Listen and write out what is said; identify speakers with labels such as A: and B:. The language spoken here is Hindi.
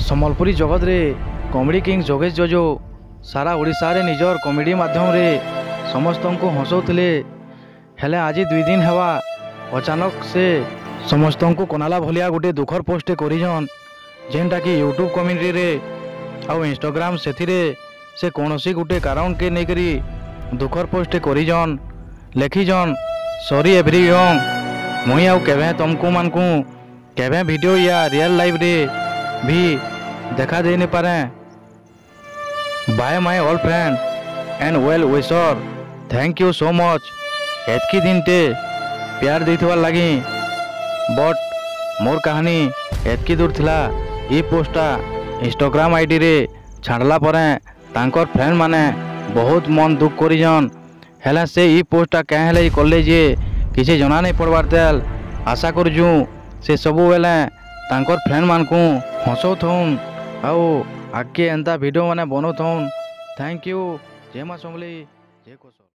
A: सम्बलपुरी जगत रे कॉमेडी किंग जोगेश जोजो सारा ओडिशा रे निजर कॉमेडी माध्यम रे समस्त को हसौले हेले आज 2 दिन हवा अचानक से समस्त को कोनाला भलिया गोटे दुखर पोस्ट करिजन जेनटा कि यूट्यूब कम्युनिटी रे आउ इंस्टाग्राम से कौनसी गोटे कारण के नेकरी दुखर पोस्ट करिजन लिखिजन सॉरी एवरीवन मुई आउ केवे तुमको मानकू केवे वीडियो या रियल लाइफ रे भी देखा दे नहीं पारे। Bye my all friend and well wisher thank you so much एतकी दिन टे प्यार देथिबार लगी बट मोर कहानी एतकी दूर थिला। ई पोस्टा इंस्टाग्राम आईडी रे छाड़ला परे तांकर फ्रेंड माने बहुत मन दुख करिजन हेला से ई पोस्टा क्या हेले कले जे किसी जना नहीं पड़बार तेल आशा करजु से सबु बेले तांकर फ्रेंड मान को हसौथन आउ आगे एंता वीडियो माने बनौथन। थैंक यू जय मां समली जय कोसो।